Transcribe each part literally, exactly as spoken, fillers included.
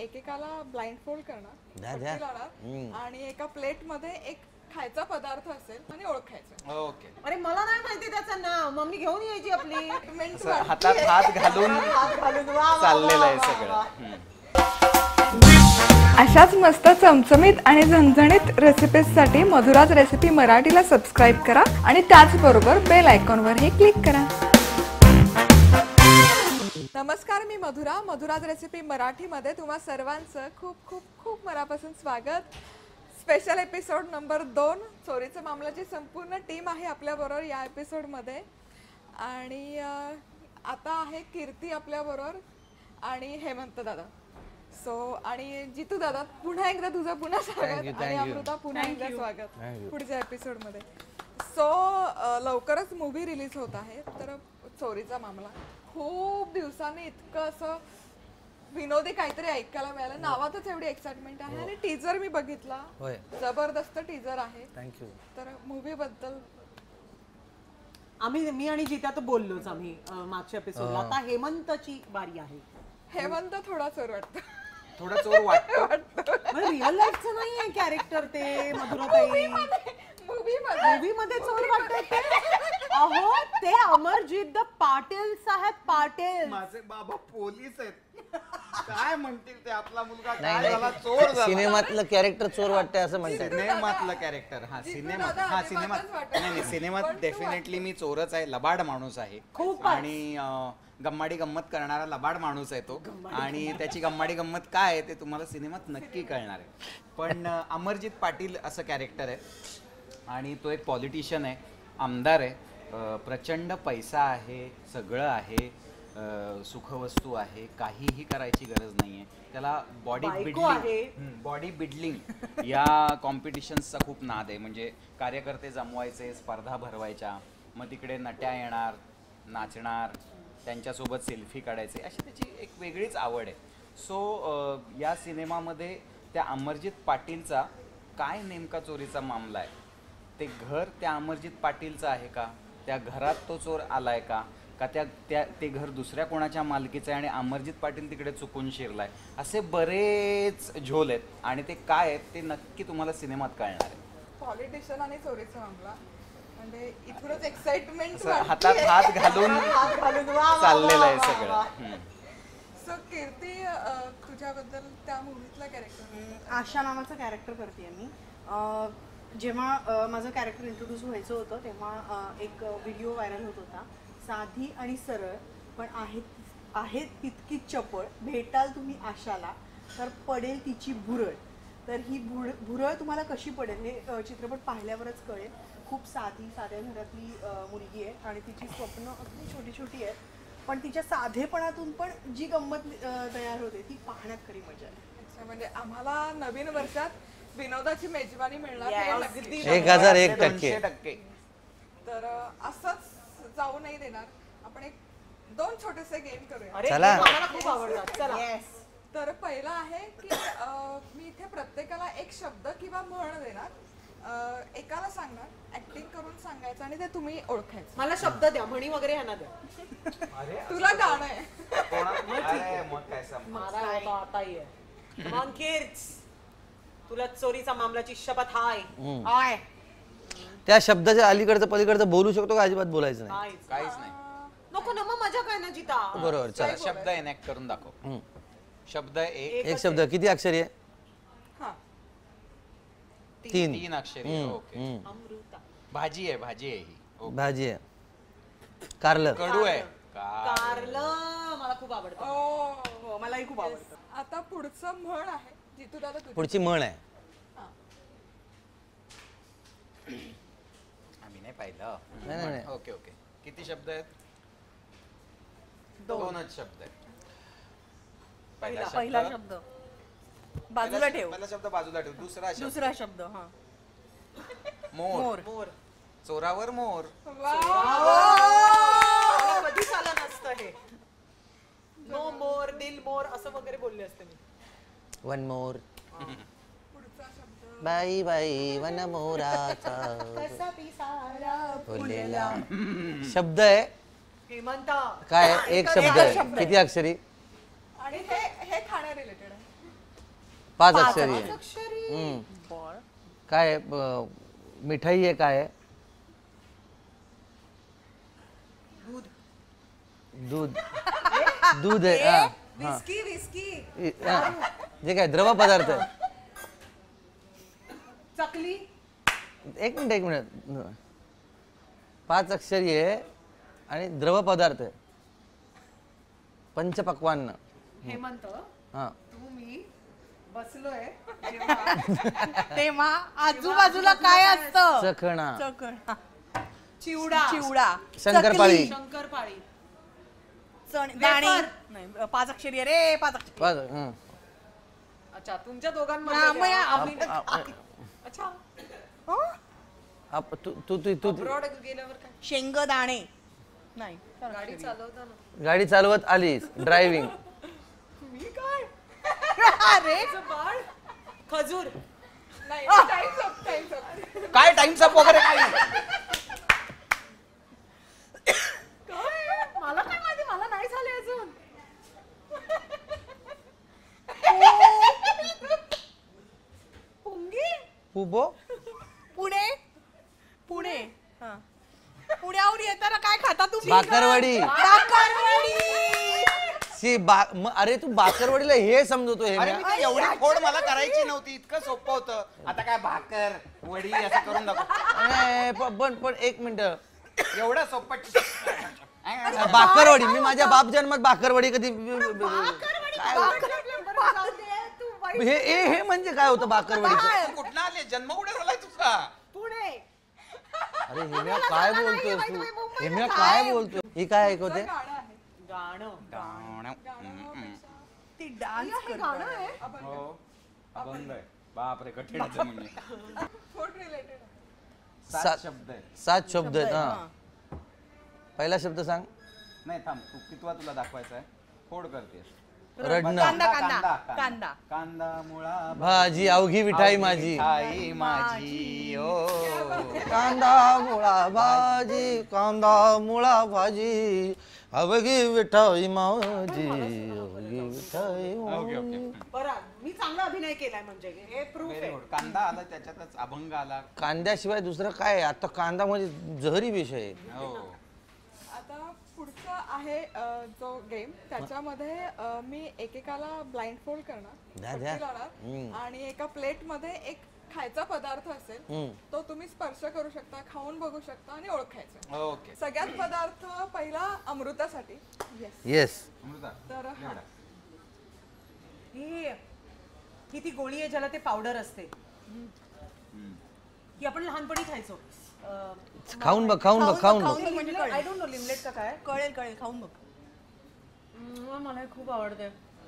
एकेकाला blind fold करणार आणि एका प्लेट मध्ये एक खायचा पदार्थ असेल आणि ओळखायचं. ओके. अरे मला नाही माहिती त्याचं नाव, मम्मी घेऊन यायची आपली. हातात हात घालून चाललेलं आहे सगळं. अशाच मस्त चमचमीत आणि झणझणीत रेसिपीजसाठी मधुराज रेसिपी मराठीला सबस्क्राईब करा आणि त्याचबरोबर बेल आयकॉनवरही क्लिक करा. नमस्कार, मी मधुरा. मधुराज रेसिपी मराठीमध्ये तुम्हा सर्वांचं खूप खूप खूप मनापासून स्वागत. स्पेशल एपिसोड नंबर दोन. चोरीचा मामलाची संपूर्ण टीम आहे आपल्याबरोबर या एपिसोडमध्ये. आणि आता आहे कीर्ती आपल्याबरोबर आणि हेमंत दादा. सो आणि जितू दादा, पुन्हा एकदा तुझं पुन्हा स्वागत आणि अमृता पुन्हा एकदा स्वागत पुढच्या एपिसोडमध्ये. सो लवकरच मूवी रिलीज होत आहे, तर चोरीचा मामला खूप दिवसांनी इतकं असं विनोदी काहीतरी ऐकायला मिळालं. नावातच एवढी एक्साइटमेंट आहे आणि टीजर मी बघितला, जबरदस्त टीजर आहे. थँक्यू. तर मूवी बद्दल आम्ही मी आणि जित्या तर बोललोच आम्ही मागच्या एपिसोडला. आता हेमंतची बारी आहे. हेमंत थोडा चोर वाटतो, थोडा चोर वाटतो. रिअल लाईफचं नाहीये कॅरेक्टर ते. मधुराताई मूवी मध्ये चोर वाटत. अहो ते अमरजीत द पाटील साहेब पाटील. माझे बाबा पोलीस आहेत. काय म्हणतील ते, आपला मुलगा काय झाला, चोर झाला. सिनेमातलं कॅरेक्टर चोर वाटतंय असं म्हणतात. सिनेमातलं कॅरेक्टर. हा सिनेमात हा सिनेमात नाही नाही सिनेमात डेफिनेटली मी चोरच आहे. लबाड माणूस आहे आणि गम्माडी गंमत करणारा लबाड माणूस आहे तो. आणि त्याची गम्माडी गंमत काय आहे ते तुम्हाला सिनेमात नक्की कळणार आहे. पण अमरजीत पाटील असं कॅरेक्टर आहे आणि तो एक पॉलिटिशियन आहे, आमदार आहे. प्रचंड पैसा आहे, सगळं आहे, सुखवस्तू आहे, काहीही करायची गरज नाही आहे. त्याला बॉडी बिल्डिंग बॉडी बिल्डिंग या कॉम्पिटिशन्सचा खूप नाद आहे. म्हणजे कार्यकर्ते जमवायचे, स्पर्धा भरवायच्या, मग तिकडे नट्या येणार, नाचणार, त्यांच्यासोबत सेल्फी काढायचे, अशी त्याची एक वेगळीच आवड आहे. सो या सिनेमामध्ये त्या अमरजीत पाटीलचा काय नेमका चोरीचा मामला आहे, ते घर त्या अमरजीत पाटीलचं आहे का, त्या घरात तो चोर आलाय का, का त्या त्या ते घर दुसऱ्या कोणाच्या मालकीचं आहे आणि अमरजीत पाटील तिकडे चुकून शिरलाय, असे बरेच झोल आहेत. आणि ते काय आहेत ते नक्की तुम्हाला सिनेमात कळणार आहे. पॉलिटिशियन आणि चोरीचा मामला म्हणजे इथूनच एक्साइटमेंट, हातात हात घालून चाललेलं आहे सगळं. सो कीर्ती, तुझ्याबद्दल त्या मूवीतला कॅरेक्टर. आशा नावाचं कॅरेक्टर करते मी. जेव्हा माझं कॅरेक्टर इंट्रोड्यूस व्हायचं होतं तेव्हा एक व्हिडिओ व्हायरल होत होता. साधी आणि सरळ पण आहेत आहेत तितकीच चपळ, भेटाल तुम्ही आशाला तर पडेल तिची भुरळ. तर ही भुर भुरळ तुम्हाला कशी पडेल हे चित्रपट पाहिल्यावरच कळेल. खूप साधी साध्या घरातली मुलगी आहे आणि तिची स्वप्न अगदी छोटी छोटी आहेत, पण तिच्या साधेपणातून पण जी गंमत तयार होते ती पाहण्यात खरी मजा आहे. अच्छा, म्हणजे आम्हाला नवीन वर्षात विनोदाची मेजवानी मिळणार एक हजार एक टक्के टक्के तर असंच जाऊ नाही देणार. आपण एक दोन छोटेसे गेम करूया. चला. मला खूप आवडतात. चला. तर पहिला आहे की मी इथे प्रत्येकाला एक शब्द किंवा म्हण देणार, एकाला सांगणार, ऍक्टिंग करून सांगायचं आणि ते तुम्ही ओळखायचं. मला शब्द द्या, म्हणी वगैरे ह्यांना द्या. तुला गाणं आहे. तुला चोरीचा मामलाची शपथ हाय. त्या शब्दाच्या अलीकडचं पलीकडचं बोलू शकतो का? अजिबात बोलायचं नाही. काहीच नाही. नको ना, मग मजा काय ना जिता. बरोबर. चला, शब्द एनॅक्ट करून दाखव. शब्द एक एक शब्द किती अक्षरी आहे? तीन तीन अक्षरी. ओके. भाजी आहे. भाजी आहे ही. भाजी आहे. कारलं. कडू आहे. कारलं मला खूप आवडतं. हो, मलाही खूप आवडतं. आता पुढचं म्हण आहे जितू दादा. पुढची म्हण आहे. आम्ही नाही पाहिलं. नाही नाही. Okay okay. किती शब्द आहेत? दोनच शब्द आहेत. पहिला शब्द बाजूला ठेव. पहिला शब्द बाजूला ठेव. दुसरा शब्द दुसरा शब्द हा मोर. मोर. चोरावर मोर. कधीच आलं नसतं हे. नो मोर, दिल मोर असं वगैरे बोलले असते मी. One more. बाई बाई वन मोराचा बोललेला शब्द आहे. हेमंत काय? एक शब्द आहे. किती अक्षरी? आणि हे हे खाण्या रिलेटेड आहे. पाच अक्षरी आहे. अक्षरी हम्म. काय आहे? ब- मिठाई आहे काय आहे? दूध दूध आहे हा, हा. विस्की विस्की इ- हा. जे काय द्रव पदार्थ आहे. चकली एक मिनिट एक मिनिट पाच अक्षरी आहे आणि द्रव पदार्थ आहे. पंचपक्वान्न. हेमंत हा तू मी बसलोय तेव्हा आजूबाजूला काय असतं चखणा चकण चिवडा चिवडा शंकरपाळी शंकरपाळी चण- दाणे नाही पाच अक्षरी आहे रे पाच अक्षरी पाच हं. अच्छा तुमच्या हा, दोघांमध्ये मग या- आम्ही- आप- आप- अच्छा आप- तू तू तू तू ब्रॉड गेल्यावर काय शेंगदाणे नाही गाडी चालवताना गाडी चालवत आलीस ड्रायव्हिंग मी काय अरे बाळ खजूर नाही टाइम्स अप टाइम्स अप. काय टाइम्स अप वगैरे काय नाही. काय मला काय माहिती मला नाही झाले अजून पुंगी पुबो पुणे पुणे हा पुण्याहून येताना काय खाता तुम्ही बाकरवडी बाकरवडी शी बा म- अरे तू बाकरवडीला हे समजतो हे अरे म्या. मी ती एवढी फोड मला करायची नव्हती. इतकं सोपं होतं. आता काय भाकर वडी असं करून दाखव. अरे, प- पण पण एक मिनिट एवढं सोपं बाकरवडी मी माझ्या बाप जन्मात बाकरवडी कधी हे हे हे म्हणजे काय होतं बाकरवडीचं कुठं आले जन्म कुठे झालाय तुझा? पुणे अरे हेम्या काय बोलतोय तू हेम्या काय बोलतोय ही काय ऐकवते गाणं ती डान्स करते हो अभंग आहे. बापरे कठीणच आहे म्हणजे. फूड रिलेटेड सात सात- शब्द आहे. सात शब्द आहेत हा पहिला शब्द सांग नाही थांब तू कितवा तुला दाखवायचा आहे? फोड करतेस. रडणं कांदा, कांदा कांदा. कांदा कांदा मुळा भाजी अवघी मिठाई माझी मिठाई माझी ओ कांदा मुळा भाजी कांदा मुळा भाजी अवघी मिठाई माझी अवघी मिठाई ओके माझी. ओके बरं मी चांगला अभिनय केलाय म्हणजे हे प्रूफ व्हेरी आहे गुड. कांदा आला त्याच्यातच अभंग आला. कांद्याशिवाय दुसरं काय आहे? आता कांदा म्हणजे जहरी विषय आहे. हो आता पुढचा आहे अ, जो गेम त्याच्यामध्ये अ, मी एकेकाला ब्लाइंड फोल्ड करणार द्या, द्या. पट्टी लावणार, हम्म. आणि एका प्लेट मध्ये एक खायचा पदार्थ असेल हम्म. तो तुम्ही स्पर्श करू शकता खाऊन बघू शकता आणि ओळखायचा. ओके सगळ्यात पदार्थ पहिला अमृतासाठी. येस येस अमृता तर हा. निवडा. ही ही ती गोळी आहे ज्याला ते पावडर असते हम्म. की आपण लहानपणी खायचो खाऊन बघ खाऊन बघ खाऊन बघ खाऊन बघ म्हणजे आय डोंट नो लिमलेट का काय कळेल कळेल खाऊन बघ हम्म, मला हे खूप आवडते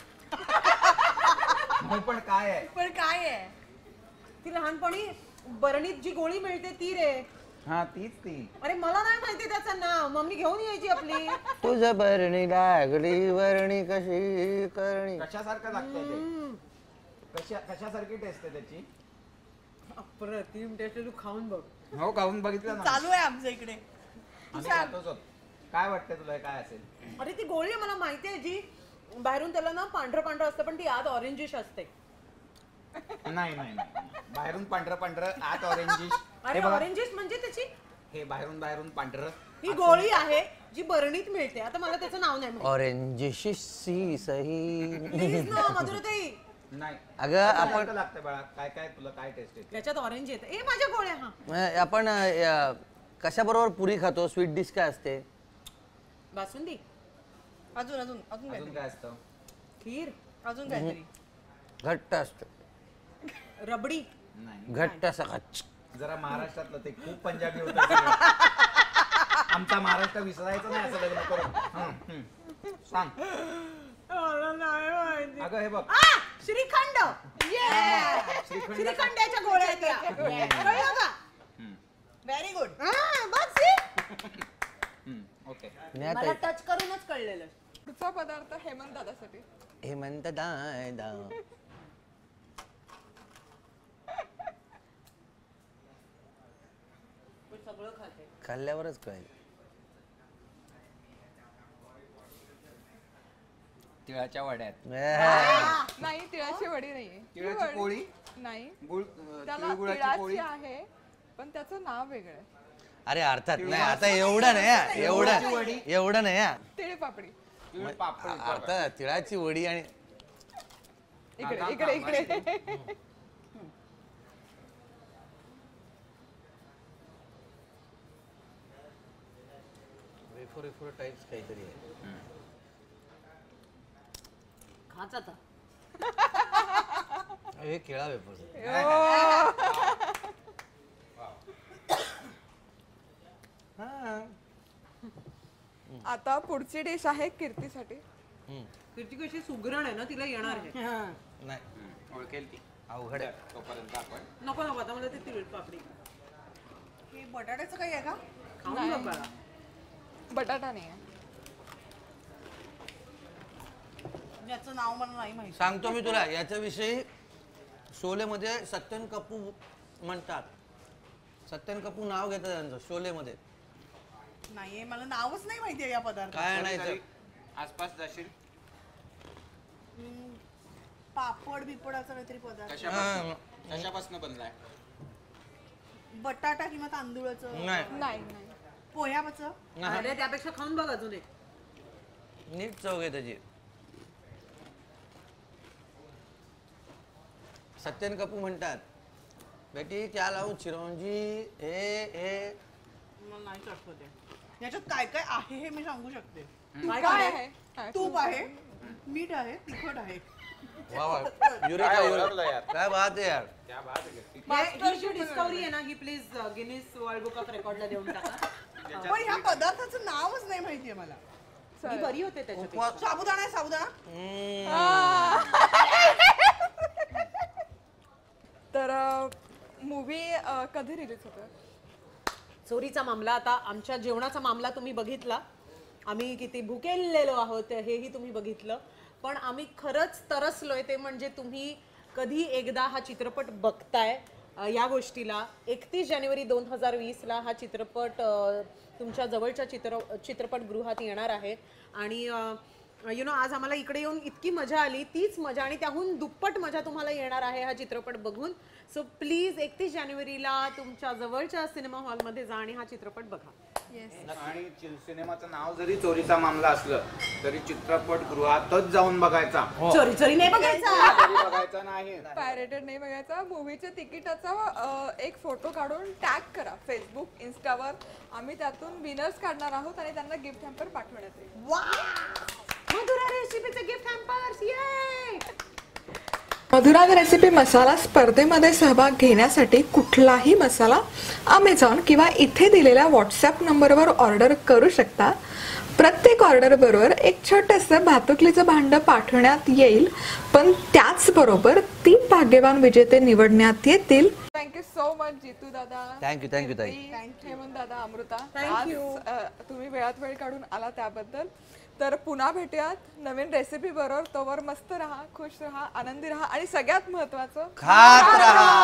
हो, पण काय आहे? पण काय आहे ती लहानपणी बरणीत जी गोळी मिळते ती रे हा तीच ती. अरे मला नाही माहिती त्याचं नाव मम्मी घेऊन यायची आपली तुझ बरणी लागली वर्णी कशी करणी कशासारखं लागतंय ते? कशा कशासारखी टेस्ट आहे त्याची? अप्रतिम टेस्ट तू खाऊन बघ हो खाऊन बघितलं ना. चालू आहे आमच्या इकडे आम्ही खातोच आहोत. काय वाटतंय तुला हे काय असेल? अरे ती गोळी आहे मला माहिती आहे जी बाहेरून त्याला ना पांढरं पांढरं असतं पण ती आत ऑरेंजिश असते नाही नाही नाही. बाहेरून पांढरं पांढरं आत ऑरेंजिश. अरे ऑरेंजिश म्हणजे त्याची हे बाहेरून बाहेरून पांढरं. ही गोळी आहे जी बरणीत मिळते आता मला त्याचं नाव नाही माहिती ऑरेंज सी सही प्लीज ना मधुरताई नाही अगं आपण लागतं बाळा. काय काय तुला काय टेस्ट येते? त्याच्यात ऑरेंज येतं ए माझ्या गोळ्या हा अं, आपण अं, कशाबरोबर पुरी खातो स्वीट डिश काय असते बासुंदी अजून अजून अजून अजून काहीतरी काय असतं? खीर अजून काहीतरी घट्ट असतं रबडी नाही घट्ट असं खच. जरा महाराष्ट्रातलं ते खूप पंजाबी होतं सगळं. आमचा महाराष्ट्र विसरायचा नाही असं लग्न करून. हम्म, हम्म. सांग अगं हे बघ आ, श्रीखंड श्रीखंड श्रीखंडाच्या गोळ्या आहेत त्या. कळलं का? व्हेरी गुड हा, बघ see? हम्म, ओके नाही मला आता टच करूनच कळलेलं पुढचा पदार्थ हेमंत दादासाठी. हे म्हणतात दाय दा. सगळं खाते खाल्ल्यावरच कळेल तिळाच्या वड्यात ए, नाही तिळाची वडी नाहीये तिळाची पोळी नाही गुळ अं, त्याला तिळगुळाची पोळी तिळाची आहे पण त्याचं नाव वेगळं आहे. अरे अर्थात नाही आता एवढं नाही हा, एवढं एवढं नाही हा. तिळ पापडी. तिळ पापड अर्थात तिळाची वडी आणि इकडे इकडे इकडे वेफर वेफर टाइप्स काहीतरी आहे. खाच आता. हे केळा वेफर आता पुढची डिश आहे कीर्तीसाठी. कीर्ती कशी सुगरण आहे ना तिला येणार आहे. नाही ओळखेल ती अवघड आहे. तोपर्यंत आपण नको नको आता मला ते तिळ पापडी हे बटाट्याचं काही आहे का? खाऊन बघ बाळा. बटाटा नाही आहे. ज्याचं नाव मला नाही माहिती. सांगतो मी तुला याच्याविषयी शोलेमध्ये सत्यन कपूर म्हणतात. सत्यन कपूर नाव घेतात त्यांचं शोलेमध्ये. नाहीये मला नावच नाही माहिती आहे या पदार्थाचं. काय नाही तरी आसपास जाशील हम्म, पापड बिपडाचा काहीतरी पदार्थ. कशापासून कशापासून बनलाय बटाटा किंवा तांदूळाचं. नाही नाही नाही पोह्याचं. अरे त्यापेक्षा खाऊन बघ अजून एक. नीट चव आहे त्याची. सत्यन कपूर म्हणतात बेटी क्या लावू चिरंजी हे हे मला नाही आठवत आहे. याच्यात काय काय आहे हे मी सांगू शकते. काय काय काय आहे हा, तूप आहे, मीठ आहे, तिखट आहे. वा वा युरेका काय युरेका. ओळखलं यार? काय बात आहे यार. क्या बात आहे कीर्ती. हे- ही जी डिस्कवरी आहे ना ही please Guinness world book of रेकॉर्डला देऊन टाका. पण ह्या पदार्थाचं नावच नाही माहितीये मला. मी बरी होते त्याच्यात. उपवास साबुदाणा आहे साबुदाणा. तर मूवी कधी रिलीज होतं? चोरीचा मामला आता आमच्या जेवणाचा मामला तुम्ही बघितला. आम्ही किती भुकेलेलो आहोत हेही तुम्ही बघितलं. पण आम्ही खरंच तरसलोय ते म्हणजे तुम्ही कधी एकदा हा चित्रपट बघताय. अ, या गोष्टीला एकतीस जानेवारी दोन हजार वीसला हा चित्रपट अ, तुमच्या जवळच्या चित्र चित्रपटगृहात येणार आहे. आणि यु नो आज आम्हाला इकडे येऊन इतकी मजा आली. तीच मजा आणि त्याहून दुप्पट मजा तुम्हाला येणार आहे हा चित्रपट बघून. सो प्लीज एकतीस जानेवारीला तुमच्या जवळच्या सिनेमा हॉलमध्ये जा आणि हा चित्रपट बघा. आणि चि- सिनेमाचं नाव जरी चोरीचा मामला असलं तरी चित्रपटगृहातच जाऊन बघायचा. चोरी चोरी नाही बघायचा. तरी बघायचा नाही. पायरेटेड नाही बघायचा. मूवीच्या तिकिटाचा अ, एक फोटो काढून टॅग करा फेसबुक इंस्टावर. आम्ही त्यातून विनर्स काढणार आहोत आणि त्यांना गिफ्ट हॅम्पर पाठवण्यात येईल. मधुरा रेसिपीचे गिफ्ट हॅम्पर्स ये. मधुरा रेसिपी मसाला स्पर्धेमध्ये सहभाग घेण्यासाठी कुठलाही मसाला अमेझॉन किंवा इथे दिलेल्या व्हॉट्सॲप नंबरवर ऑर्डर करू शकता. प्रत्येक ऑर्डर बरोबर एक छोटंसं भातुकलीचं भांडं पाठवण्यात येईल. पण त्याचबरोबर तीन भाग्यवान विजेते निवडण्यात येतील. थँक्यू सो मच जितू दादा. थँक्यू थँक्यू ताई. हेमंत दादा, अमृता. Thank आज, you. अ, तुम्ही वेळात वेळ काढून आला त्याबद्दल. तर पुन्हा भेटूयात नवीन रेसिपी बरोबर. तोवर मस्त राहा, खुश राहा, आनंदी राहा आणि सगळ्यात महत्वाचं खात राहा.